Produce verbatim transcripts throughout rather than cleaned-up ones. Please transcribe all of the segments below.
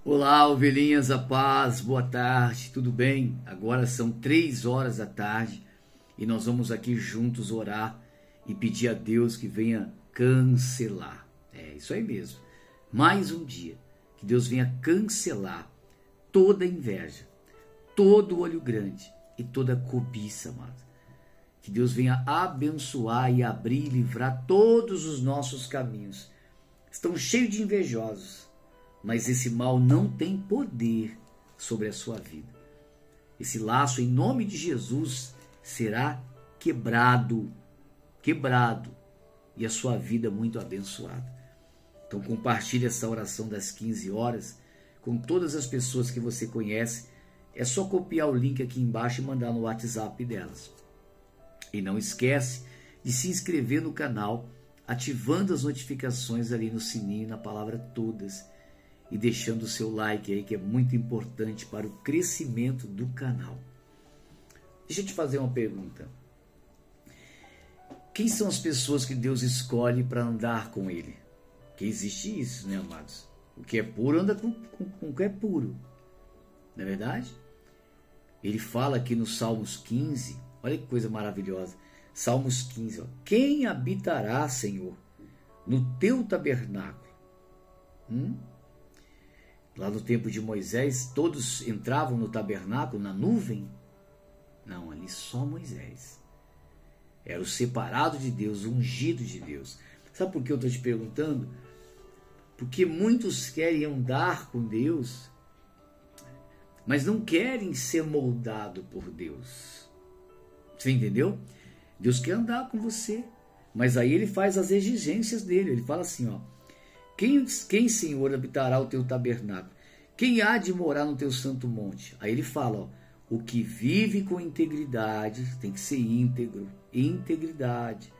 Olá, ovelhinhas, a paz, boa tarde, tudo bem? Agora são três horas da tarde e nós vamos aqui juntos orar e pedir a Deus que venha cancelar. É isso aí mesmo, mais um dia, que Deus venha cancelar toda inveja, todo olho grande e toda cobiça, amado. Que Deus venha abençoar e abrir e livrar todos os nossos caminhos. Estão cheios de invejosos, mas esse mal não tem poder sobre a sua vida. Esse laço, em nome de Jesus, será quebrado, quebrado, e a sua vida muito abençoada. Então compartilhe essa oração das quinze horas com todas as pessoas que você conhece. É só copiar o link aqui embaixo e mandar no WhatsApp delas. E não esquece de se inscrever no canal, ativando as notificações ali no sininho, na palavra todas, e deixando o seu like aí, que é muito importante para o crescimento do canal. Deixa eu te fazer uma pergunta. Quem são as pessoas que Deus escolhe para andar com Ele? Que existe isso, né, amados? O que é puro anda com, com, com o que é puro. Não é verdade? Ele fala aqui no Salmos quinze, olha que coisa maravilhosa. Salmos quinze, ó. Quem habitará, Senhor, no teu tabernáculo? Hum? Lá no tempo de Moisés, todos entravam no tabernáculo, na nuvem? Não, ali só Moisés. Era o separado de Deus, o ungido de Deus. Sabe por que eu estou te perguntando? Porque muitos querem andar com Deus, mas não querem ser moldados por Deus. Você entendeu? Deus quer andar com você, mas aí Ele faz as exigências dele. Ele fala assim, ó. Quem, quem, Senhor, habitará o teu tabernáculo? Quem há de morar no teu santo monte? Aí ele fala, ó, o que vive com integridade, tem que ser íntegro, integridade,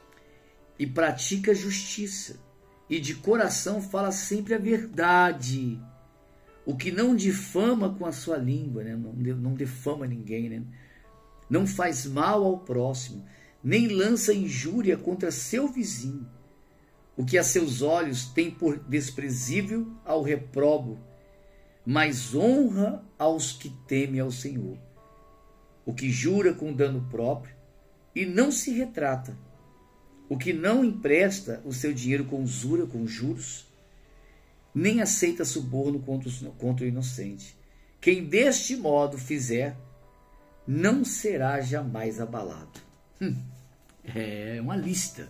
e pratica justiça, e de coração fala sempre a verdade, o que não difama com a sua língua, né? não, não defama ninguém, né? Não faz mal ao próximo, nem lança injúria contra seu vizinho, o que a seus olhos tem por desprezível ao reprobo, mas honra aos que temem ao Senhor. O que jura com dano próprio e não se retrata. O que não empresta o seu dinheiro com usura, com juros, nem aceita suborno contra o inocente. Quem deste modo fizer, não será jamais abalado. Hum, é uma lista.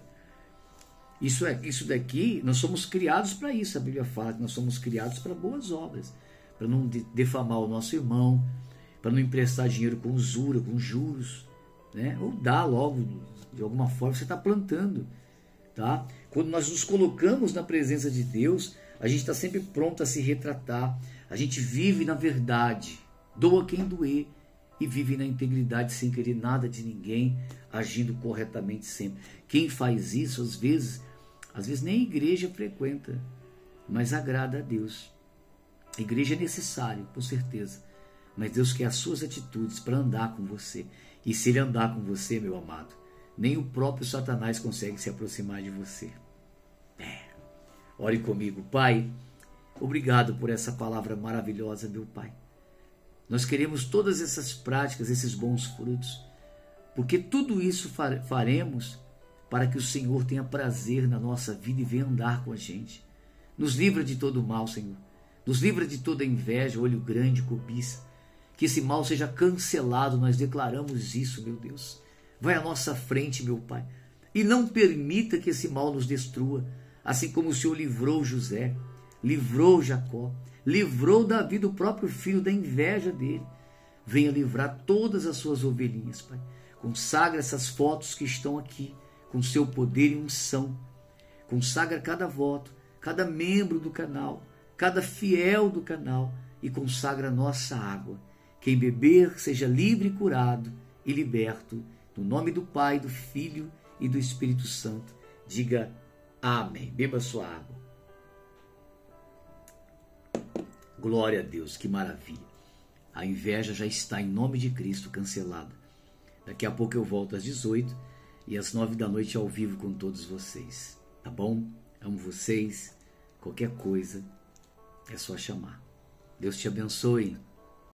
Isso, é, isso daqui, nós somos criados para isso. A Bíblia fala que nós somos criados para boas obras, para não defamar o nosso irmão, para não emprestar dinheiro com usura, com juros, né? Ou dar logo, de alguma forma, você está plantando. Tá? Quando nós nos colocamos na presença de Deus, a gente está sempre pronto a se retratar. A gente vive na verdade, doa quem doer, e vive na integridade sem querer nada de ninguém, agindo corretamente sempre. Quem faz isso, às vezes, às vezes nem a igreja frequenta, mas agrada a Deus. A igreja é necessário, com certeza, mas Deus quer as suas atitudes para andar com você. E se Ele andar com você, meu amado, nem o próprio Satanás consegue se aproximar de você. É. Ore comigo. Pai, obrigado por essa palavra maravilhosa, meu Pai. Nós queremos todas essas práticas, esses bons frutos, porque tudo isso faremos para que o Senhor tenha prazer na nossa vida e venha andar com a gente. Nos livra de todo mal, Senhor. Nos livra de toda inveja, olho grande, cobiça. Que esse mal seja cancelado, nós declaramos isso, meu Deus. Vai à nossa frente, meu Pai, e não permita que esse mal nos destrua, assim como o Senhor livrou José, livrou Jacó, livrou Davi do próprio filho, da inveja dele. Venha livrar todas as suas ovelhinhas, Pai. Consagra essas fotos que estão aqui, com seu poder e unção. Consagra cada voto, cada membro do canal, cada fiel do canal, e consagra a nossa água. Quem beber seja livre e curado e liberto, no nome do Pai, do Filho e do Espírito Santo. Diga amém. Beba sua água. Glória a Deus, que maravilha. A inveja já está, em nome de Cristo, cancelada. Daqui a pouco eu volto às dezoito e às nove da noite ao vivo com todos vocês. Tá bom? Amo vocês. Qualquer coisa é só chamar. Deus te abençoe.